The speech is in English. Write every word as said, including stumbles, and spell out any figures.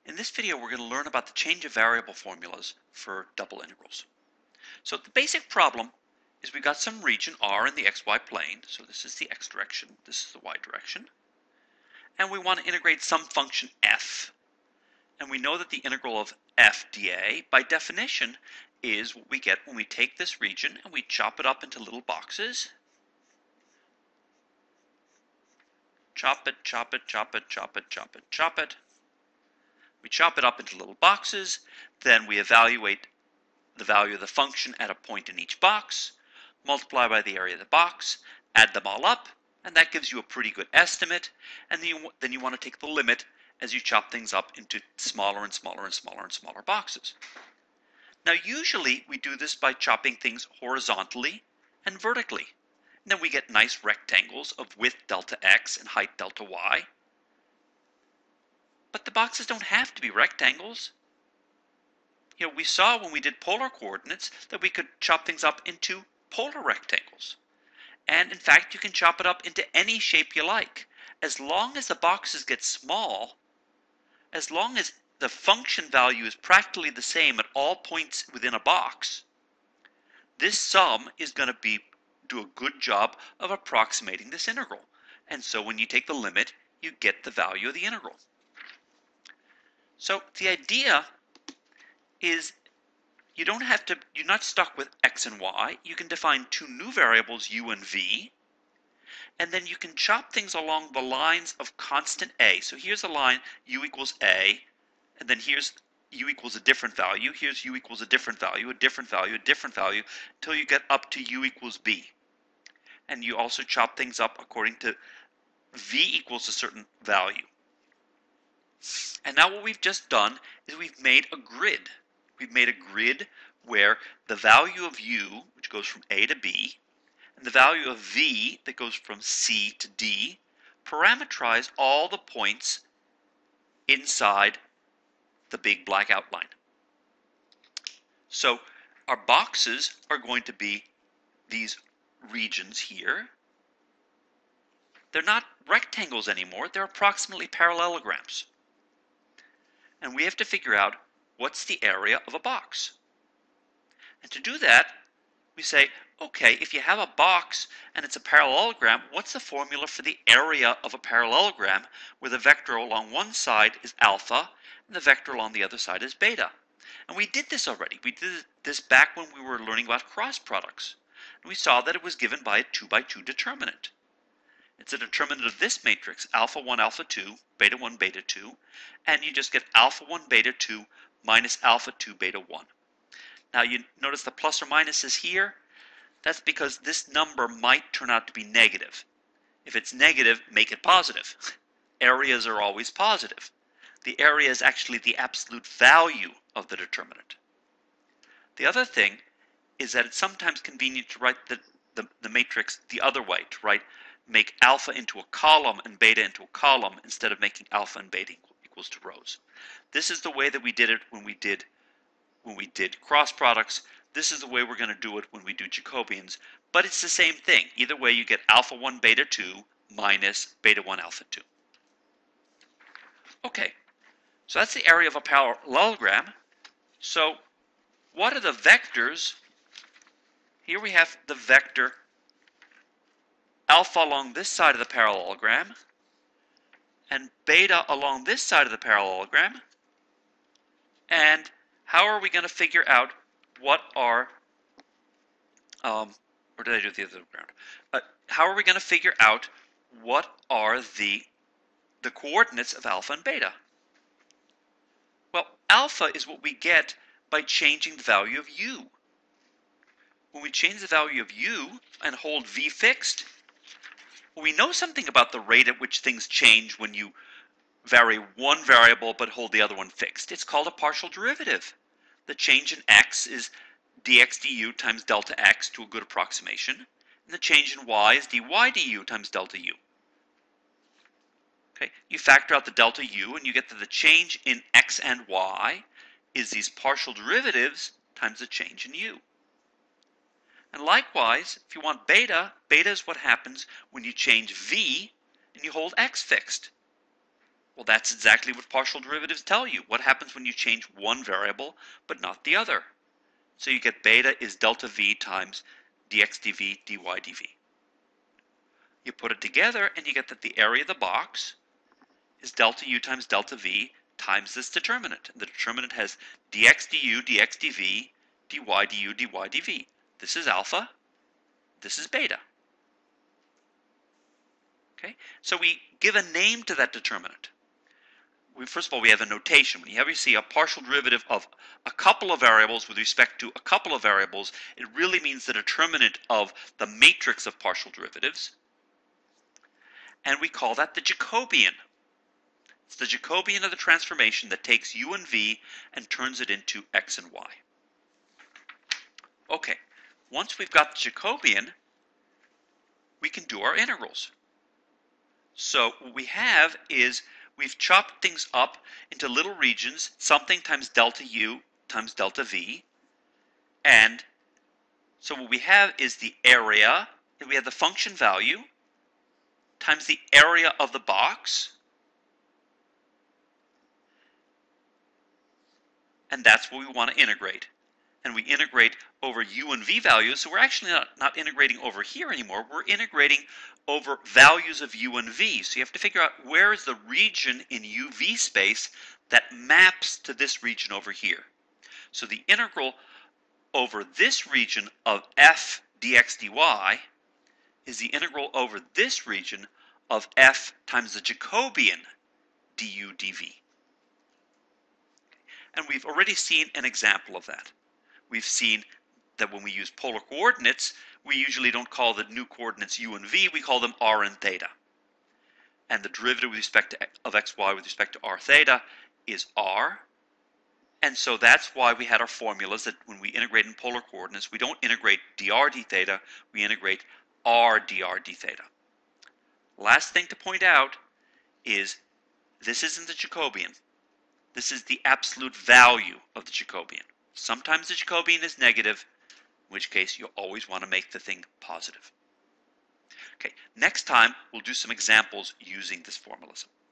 In this video, we're going to learn about the change of variable formulas for double integrals. So the basic problem is we've got some region R in the xy plane. So this is the x direction, this is the y direction. And we want to integrate some function f. And we know that the integral of f dA, by definition, is what we get when we take this region and we chop it up into little boxes. Chop it, chop it, chop it, chop it, chop it, chop it. We chop it up into little boxes, then we evaluate the value of the function at a point in each box, multiply by the area of the box, add them all up, and that gives you a pretty good estimate, and then you, then you want to take the limit as you chop things up into smaller and smaller and smaller and smaller boxes. Now usually we do this by chopping things horizontally and vertically, and then we get nice rectangles of width delta x and height delta y. But the boxes don't have to be rectangles. You know, we saw when we did polar coordinates that we could chop things up into polar rectangles. And in fact, you can chop it up into any shape you like. As long as the boxes get small, as long as the function value is practically the same at all points within a box, this sum is going to be do a good job of approximating this integral. And so when you take the limit, you get the value of the integral. So the idea is you don't have to, you're not stuck with x and y. You can define two new variables, u and v, and then you can chop things along the lines of constant a. So here's a line, u equals a, and then here's u equals a different value. Here's u equals a different value, a different value, a different value, until you get up to u equals b. And you also chop things up according to v equals a certain value. And now what we've just done is we've made a grid. We've made a grid where the value of u, which goes from a to b, and the value of v, that goes from c to d, parameterize all the points inside the big black outline. So our boxes are going to be these regions here. They're not rectangles anymore, they're approximately parallelograms. And we have to figure out what's the area of a box. And to do that, we say, okay, if you have a box and it's a parallelogram, what's the formula for the area of a parallelogram where the vector along one side is alpha and the vector along the other side is beta? And we did this already. We did this back when we were learning about cross products. And we saw that it was given by a two by two determinant. It's a determinant of this matrix, alpha one, alpha two, beta one, beta two, and you just get alpha one, beta two minus alpha two, beta one. Now you notice the plus or minus is here. That's because this number might turn out to be negative. If it's negative, make it positive. Areas are always positive. The area is actually the absolute value of the determinant. The other thing is that it's sometimes convenient to write the, the, the matrix the other way, to write make alpha into a column and beta into a column instead of making alpha and beta equal, equals to rows. This is the way that we did it when we did when we did cross products. This is the way we're going to do it when we do Jacobians, but it's the same thing. Either way, you get alpha one beta two minus beta one alpha two. Okay, so that's the area of a parallelogram. So what are the vectors? Here we have the vector alpha along this side of the parallelogram and beta along this side of the parallelogram. And how are we going to figure out what are, um, or did I do the other way around? Uh, how are we going to figure out what are the, the coordinates of alpha and beta? Well, alpha is what we get by changing the value of u. When we change the value of u and hold v fixed, we know something about the rate at which things change when you vary one variable but hold the other one fixed. It's called a partial derivative. The change in x is dx du times delta x to a good approximation, and the change in y is dy du times delta u. Okay, you factor out the delta u and you get that the change in x and y is these partial derivatives times the change in u. And likewise, if you want beta, beta is what happens when you change v and you hold x fixed. Well, that's exactly what partial derivatives tell you. What happens when you change one variable but not the other? So you get beta is delta v times dx dv dy dv. You put it together and you get that the area of the box is delta u times delta v times this determinant. The determinant has dx du dx dv dy du dy dv. This is alpha, this is beta. Okay, so we give a name to that determinant. We, first of all, we have a notation. When you ever see a partial derivative of a couple of variables with respect to a couple of variables, it really means the determinant of the matrix of partial derivatives. And we call that the Jacobian. It's the Jacobian of the transformation that takes u and v and turns it into x and y. Okay, once we've got the Jacobian, we can do our integrals. So what we have is we've chopped things up into little regions, something times delta u times delta v. And so what we have is the area, and we have the function value, times the area of the box. And that's what we want to integrate. And we integrate over u and v values, so we're actually not, not integrating over here anymore. We're integrating over values of u and v. So you have to figure out where is the region in u v space that maps to this region over here. So the integral over this region of f dx dy is the integral over this region of f times the Jacobian du dv. And we've already seen an example of that. We've seen that when we use polar coordinates, we usually don't call the new coordinates u and v, we call them r and theta. And the derivative with respect to, of xy with respect to r theta is r. And so that's why we had our formulas that when we integrate in polar coordinates, we don't integrate dr d theta, we integrate r dr d theta. Last thing to point out is this isn't the Jacobian. This is the absolute value of the Jacobian. Sometimes the Jacobian is negative, in which case you always want to make the thing positive. Okay, next time we'll do some examples using this formalism.